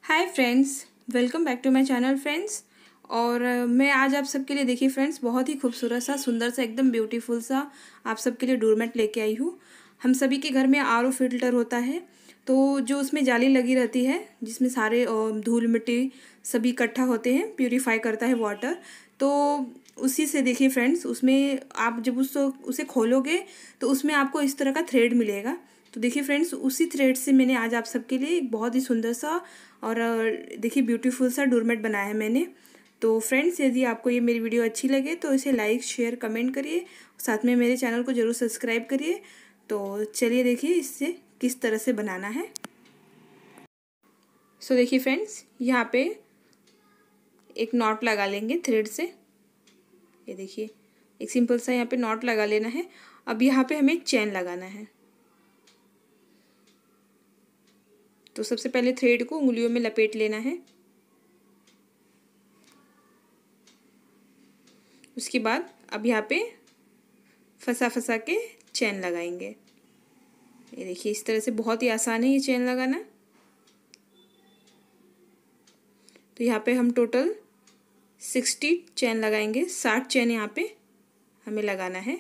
Hi friends, welcome back to my channel friends. और मैं आज आप सबके लिए देखिए फ्रेंड्स बहुत ही खूबसूरत सा सुंदर सा एकदम ब्यूटीफुल सा आप सबके लिए डोरमेट लेके आई हूँ। हम सभी के घर में आरओ फिल्टर होता है, तो जो उसमें जाली लगी रहती है जिसमें सारे धूल मिट्टी सभी इकट्ठा होते हैं, प्यूरीफाई करता है वाटर। तो उसी से देखिए फ्रेंड्स, उसमें आप जब उसे खोलोगे तो उसमें आपको इस तरह का थ्रेड मिलेगा। तो देखिए फ्रेंड्स, उसी थ्रेड से मैंने आज आप सबके लिए एक बहुत ही सुंदर सा और देखिए ब्यूटीफुल सा डोरमेट बनाया है मैंने। तो फ्रेंड्स, यदि आपको ये मेरी वीडियो अच्छी लगे तो इसे लाइक शेयर कमेंट करिए, साथ में मेरे चैनल को ज़रूर सब्सक्राइब करिए। तो चलिए देखिए इससे किस तरह से बनाना है। सो देखिए फ्रेंड्स, यहाँ पे एक नॉट लगा लेंगे थ्रेड से। ये देखिए एक सिंपल सा यहाँ पे नॉट लगा लेना है। अब यहाँ पे हमें चेन लगाना है। तो सबसे पहले थ्रेड को उंगलियों में लपेट लेना है। उसके बाद अब यहाँ पे फंसा फंसा के चेन लगाएंगे। ये देखिए इस तरह से बहुत ही आसान है ये चेन लगाना। तो यहाँ पे हम टोटल 60 चेन लगाएंगे। 60 चेन यहाँ पे हमें लगाना है।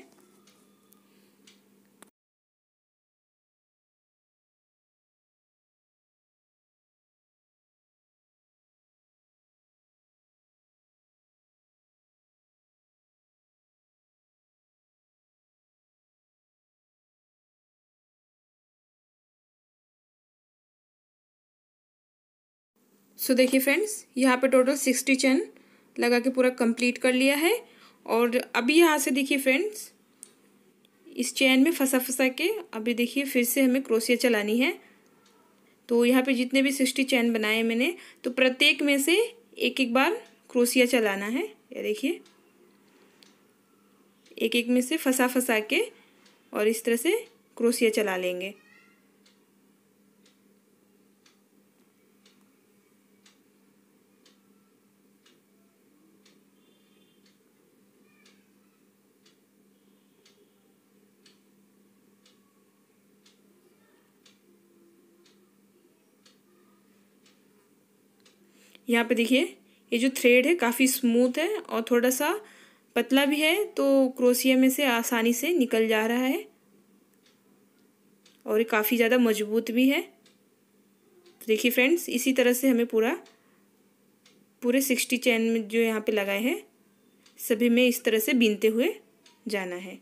सो देखिए फ्रेंड्स, यहाँ पे टोटल 60 चेन लगा के पूरा कंप्लीट कर लिया है। और अभी यहाँ से देखिए फ्रेंड्स, इस चेन में फंसा फंसा के अभी देखिए फिर से हमें क्रोशिया चलानी है। तो यहाँ पे जितने भी 60 चेन बनाए मैंने, तो प्रत्येक में से एक एक बार क्रोशिया चलाना है। ये देखिए एक एक में से फंसा फंसा के और इस तरह से क्रोशिया चला लेंगे। यहाँ पे देखिए ये जो थ्रेड है काफ़ी स्मूथ है और थोड़ा सा पतला भी है, तो क्रोशिया में से आसानी से निकल जा रहा है और ये काफ़ी ज़्यादा मजबूत भी है। तो देखिए फ्रेंड्स, इसी तरह से हमें पूरे 60 चेन में जो यहाँ पे लगाए हैं सभी में इस तरह से बीनते हुए जाना है।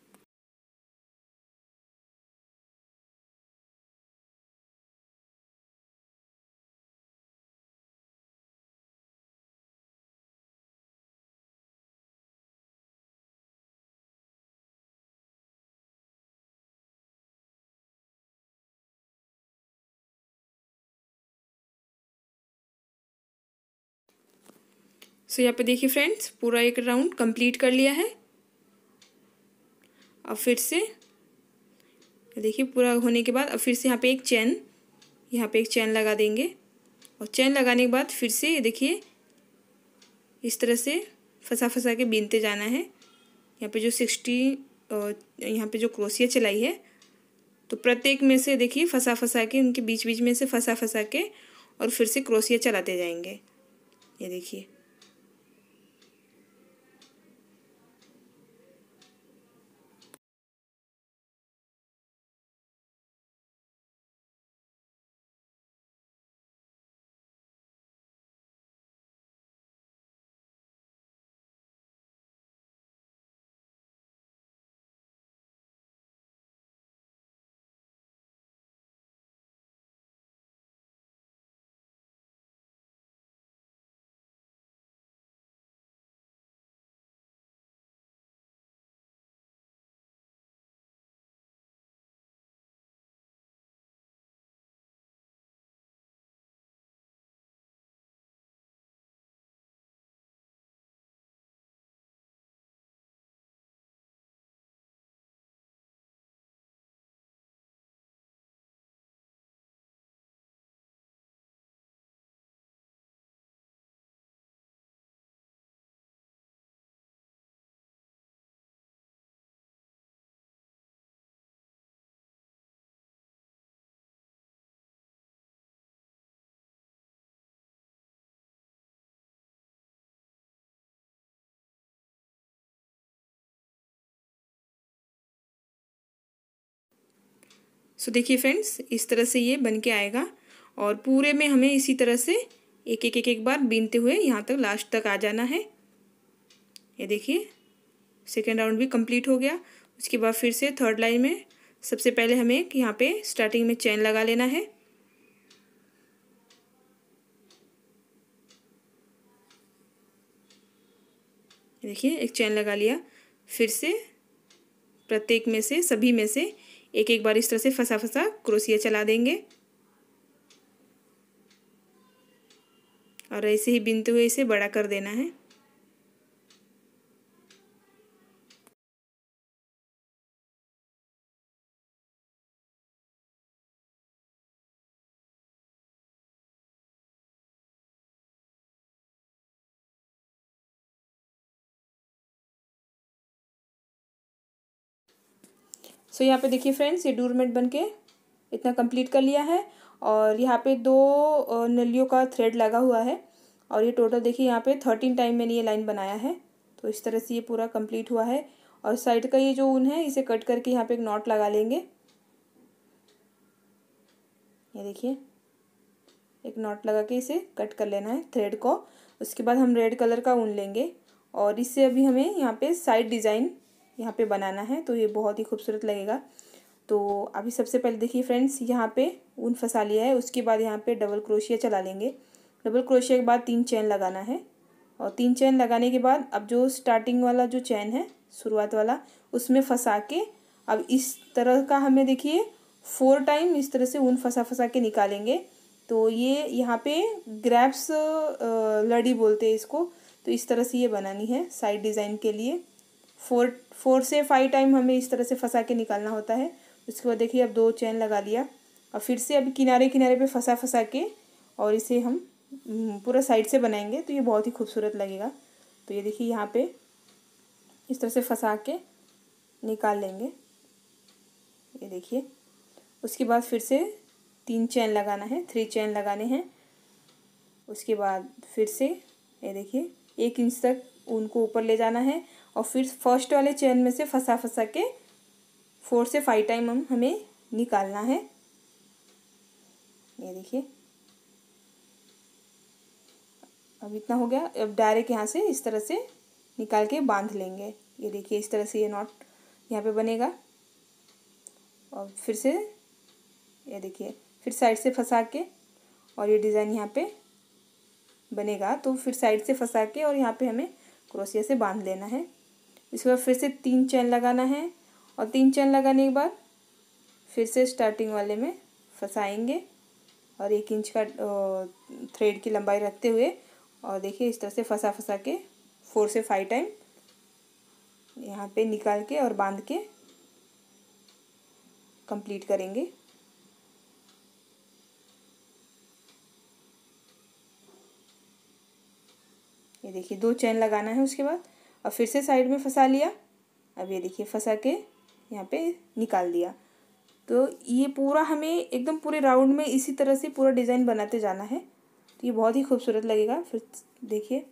सो यहाँ पे देखिए फ्रेंड्स, पूरा एक राउंड कंप्लीट कर लिया है। अब फिर से देखिए पूरा होने के बाद अब फिर से यहाँ पे एक चेन लगा देंगे। और चेन लगाने के बाद फिर से ये देखिए इस तरह से फंसा फंसा के बीनते जाना है। यहाँ पे जो 60 यहाँ पे जो क्रोशिया चलाई है, तो प्रत्येक में से देखिए फंसा फंसा के उनके बीच बीच में से फंसा फंसा के और फिर से क्रोशिया चलाते जाएंगे। ये देखिए। सो देखिए फ्रेंड्स, इस तरह से ये बन के आएगा और पूरे में हमें इसी तरह से एक बार बीनते हुए यहाँ तक लास्ट तक आ जाना है। ये देखिए सेकेंड राउंड भी कंप्लीट हो गया। उसके बाद फिर से थर्ड लाइन में सबसे पहले हमें यहाँ पे स्टार्टिंग में चेन लगा लेना है। देखिए एक चेन लगा लिया। फिर से प्रत्येक में से सभी में से एक बार इस तरह से फंसा फंसा क्रोशिया चला देंगे और ऐसे ही बिनते हुए इसे बड़ा कर देना है। सो यहाँ पे देखिए फ्रेंड्स, ये डोरमेट बनके इतना कंप्लीट कर लिया है और यहाँ पे 2 नलियों का थ्रेड लगा हुआ है और ये टोटल देखिए यहाँ पे 13 टाइम मैंने ये लाइन बनाया है। तो इस तरह से ये पूरा कंप्लीट हुआ है और साइड का ये जो ऊन है इसे कट करके यहाँ पे एक नॉट लगा लेंगे। ये देखिए एक नॉट लगा के इसे कट कर लेना है थ्रेड को। उसके बाद हम रेड कलर का ऊन लेंगे और इससे अभी हमें यहाँ पे साइड डिज़ाइन यहाँ पे बनाना है, तो ये बहुत ही खूबसूरत लगेगा। तो अभी सबसे पहले देखिए फ्रेंड्स, यहाँ पे ऊन फंसा लिया है। उसके बाद यहाँ पे डबल क्रोशिया चला लेंगे। डबल क्रोशिया के बाद 3 चेन लगाना है और 3 चेन लगाने के बाद अब जो स्टार्टिंग वाला जो चेन है शुरुआत वाला उसमें फंसा के अब इस तरह का हमें देखिए 4 टाइम इस तरह से ऊन फंसा फंसा के निकालेंगे। तो ये यहाँ पे ग्रैप्स लड़ी बोलते हैं इसको। तो इस तरह से ये बनानी है साइड डिज़ाइन के लिए। 4 से 5 टाइम हमें इस तरह से फंसा के निकालना होता है। उसके बाद देखिए अब 2 चेन लगा लिया और फिर से अभी किनारे किनारे पे फंसा फंसा के और इसे हम पूरा साइड से बनाएंगे तो ये बहुत ही खूबसूरत लगेगा। तो ये देखिए यहाँ पे इस तरह से फंसा के निकाल लेंगे। ये देखिए उसके बाद फिर से 3 चेन लगाना है, 3 चेन लगाने हैं। उसके बाद फिर से ये देखिए 1 इंच तक ऊन को ऊपर ले जाना है और फिर फर्स्ट वाले चेन में से फंसा फंसा के 4 से 5 टाइम हमें निकालना है। ये देखिए अब इतना हो गया। अब डायरेक्ट यहाँ से इस तरह से निकाल के बांध लेंगे। ये देखिए इस तरह से ये नॉट यहाँ पे बनेगा और फिर से ये देखिए फिर साइड से फंसा के और ये डिज़ाइन यहाँ पे बनेगा। तो फिर साइड से फंसा के और यहाँ पे हमें क्रोशिया से बांध लेना है। इसके बाद फिर से 3 चेन लगाना है और 3 चेन लगाने के बाद फिर से स्टार्टिंग वाले में फंसाएंगे और 1 इंच का थ्रेड की लंबाई रखते हुए और देखिए इस तरह से फंसा फंसा के 4 से 5 टाइम यहाँ पे निकाल के और बांध के कंप्लीट करेंगे। ये देखिए 2 चेन लगाना है उसके बाद और फिर से साइड में फंसा लिया। अब ये देखिए फंसा के यहाँ पे निकाल दिया। तो ये पूरा हमें एकदम पूरे राउंड में इसी तरह से पूरा डिज़ाइन बनाते जाना है। तो ये बहुत ही खूबसूरत लगेगा। फिर देखिए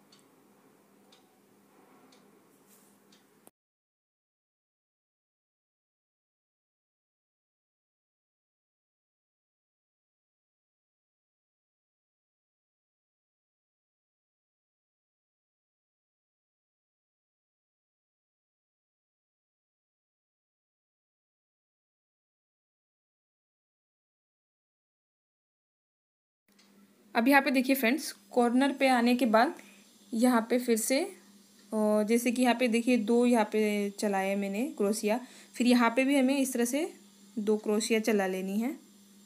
अब यहाँ पे देखिए फ्रेंड्स, कॉर्नर पे आने के बाद यहाँ पे फिर से जैसे कि यहाँ पे देखिए 2 यहाँ पे चलाया मैंने क्रोशिया। फिर यहाँ पे भी हमें इस तरह से 2 क्रोशिया चला लेनी है।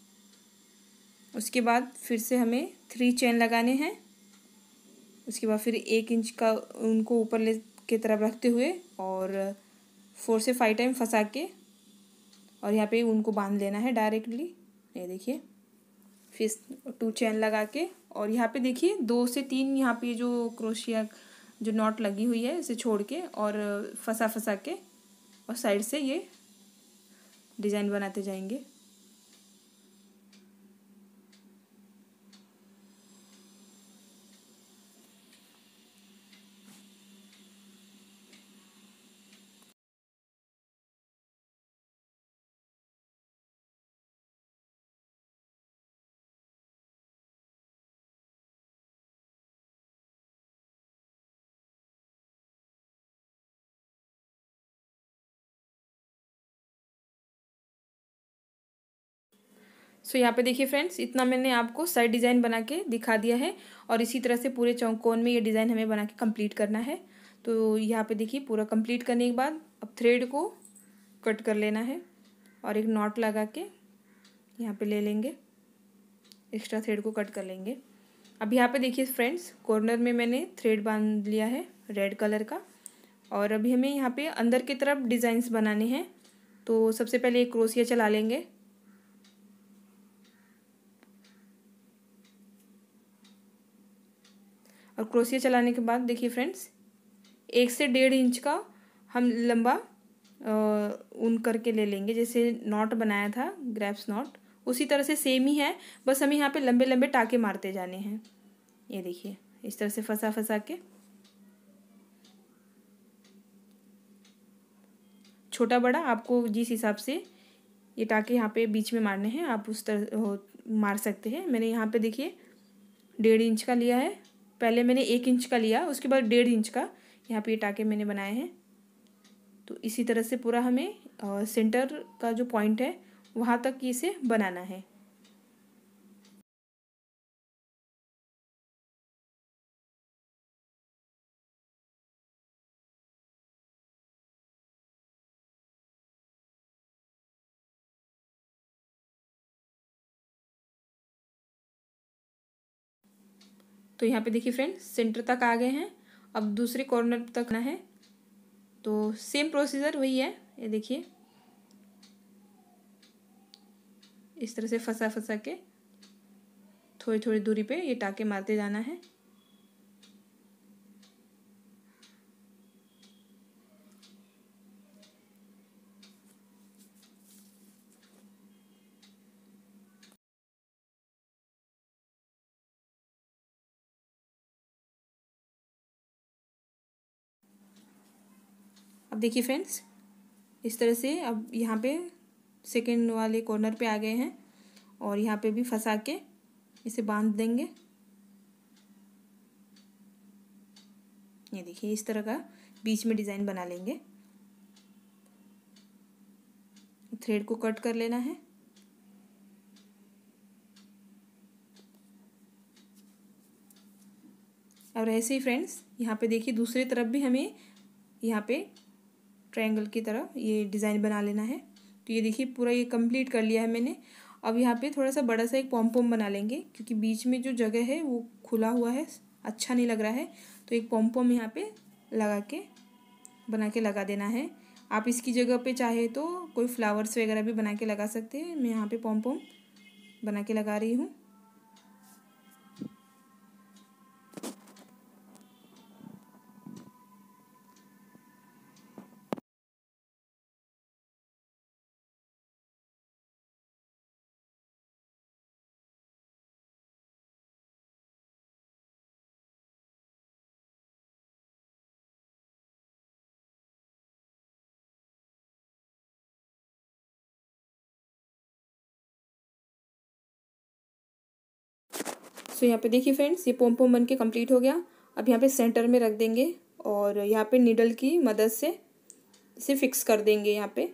उसके बाद फिर से हमें 3 चेन लगाने हैं। उसके बाद फिर 1 इंच का उनको ऊपर ले की तरफ रखते हुए और 4 से 5 टाइम फंसा के और यहाँ पे उनको बांध लेना है डायरेक्टली। ये देखिए फिर 2 चेन लगा के और यहाँ पे देखिए 2 से 3 यहाँ पे जो क्रोशिया जो नॉट लगी हुई है इसे छोड़ के और फंसा फंसा के और साइड से ये डिज़ाइन बनाते जाएंगे। सो यहाँ पे देखिए फ्रेंड्स, इतना मैंने आपको साइड डिज़ाइन बना के दिखा दिया है और इसी तरह से पूरे चौकोन में ये डिज़ाइन हमें बना के कंप्लीट करना है। तो यहाँ पे देखिए पूरा कंप्लीट करने के बाद अब थ्रेड को कट कर लेना है और एक नॉट लगा के यहाँ पे ले लेंगे, एक्स्ट्रा थ्रेड को कट कर लेंगे। अब यहाँ पे देखिए फ्रेंड्स, कॉर्नर में मैंने थ्रेड बांध लिया है रेड कलर का और अभी हमें यहाँ पे अंदर की तरफ डिज़ाइंस बनाने हैं। तो सबसे पहले एक क्रोशिया चला लेंगे और क्रोशिया चलाने के बाद देखिए फ्रेंड्स, 1 से 1.5 इंच का हम लंबा ऊन करके ले लेंगे। जैसे नॉट बनाया था ग्रैप्स नॉट, उसी तरह से सेम ही है, बस हमें यहाँ पे लंबे लंबे टाके मारते जाने हैं। ये देखिए इस तरह से फंसा फंसा के, छोटा बड़ा आपको जिस हिसाब से ये टाके यहाँ पे बीच में मारने हैं आप उस तरह मार सकते हैं। मैंने यहाँ पे देखिए 1.5 इंच का लिया है, पहले मैंने 1 इंच का लिया, उसके बाद 1.5 इंच का यहाँ पे ये टाके मैंने बनाए हैं। तो इसी तरह से पूरा हमें सेंटर का जो पॉइंट है वहाँ तक इसे बनाना है। तो यहाँ पे देखिए फ्रेंड्स, सेंटर तक आ गए हैं, अब दूसरे कॉर्नर तक ना है। तो सेम प्रोसीजर वही है, ये देखिए इस तरह से फंसा फंसा के थोड़ी थोड़ी दूरी पे ये टाके मारते जाना है। अब देखिए फ्रेंड्स, इस तरह से अब यहाँ पे सेकेंड वाले कॉर्नर पे आ गए हैं और यहाँ पे भी फंसा के इसे बांध देंगे। ये देखिए इस तरह का बीच में डिज़ाइन बना लेंगे। थ्रेड को कट कर लेना है और ऐसे ही फ्रेंड्स, यहाँ पे देखिए दूसरी तरफ भी हमें यहाँ पे ट्रायंगल की तरह ये डिज़ाइन बना लेना है। तो ये देखिए पूरा ये कंप्लीट कर लिया है मैंने। अब यहाँ पे थोड़ा सा बड़ा सा एक पॉम पॉम बना लेंगे, क्योंकि बीच में जो जगह है वो खुला हुआ है, अच्छा नहीं लग रहा है। तो एक पॉम पॉम यहाँ पे लगा के बना के लगा देना है। आप इसकी जगह पे चाहे तो कोई फ्लावर्स वगैरह भी बना के लगा सकते हैं। मैं यहाँ पे पॉम पॉम बना के लगा रही हूँ। सो यहाँ पे देखिए फ्रेंड्स, ये पोम पोम बन के कम्प्लीट हो गया। अब यहाँ पे सेंटर में रख देंगे और यहाँ पे नीडल की मदद से इसे फिक्स कर देंगे यहाँ पे।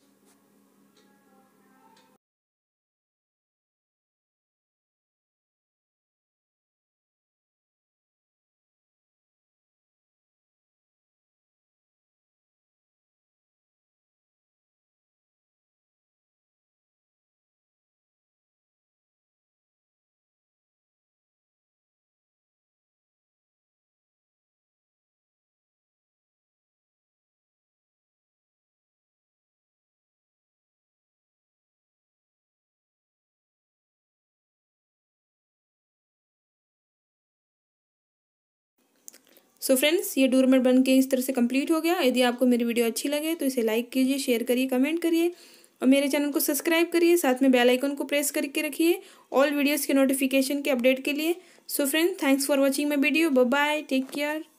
सो फ्रेंड्स, ये डोरमेट बन के इस तरह से कंप्लीट हो गया। यदि आपको मेरी वीडियो अच्छी लगे तो इसे लाइक कीजिए, शेयर करिए, कमेंट करिए और मेरे चैनल को सब्सक्राइब करिए। साथ में बेल आइकन को प्रेस करके रखिए ऑल वीडियोस के नोटिफिकेशन के अपडेट के लिए। So friends, thanks for watching my video. Bye bye, take care.